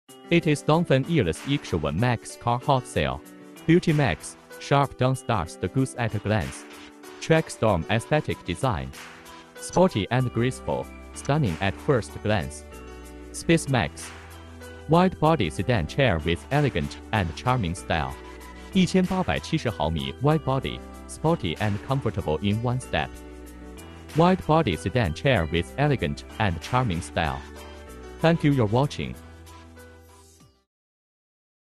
It is Dongfeng Aeolus Yixuan Max car hot sale. Beauty Max, sharp down stars the goose at a glance. Track storm aesthetic design. Sporty and graceful, stunning at first glance. Space Max, wide body sedan chair with elegant and charming style. 1870毫米 wide body, sporty and comfortable in one step. Wide body sedan chair with elegant and charming style. Thank you for watching.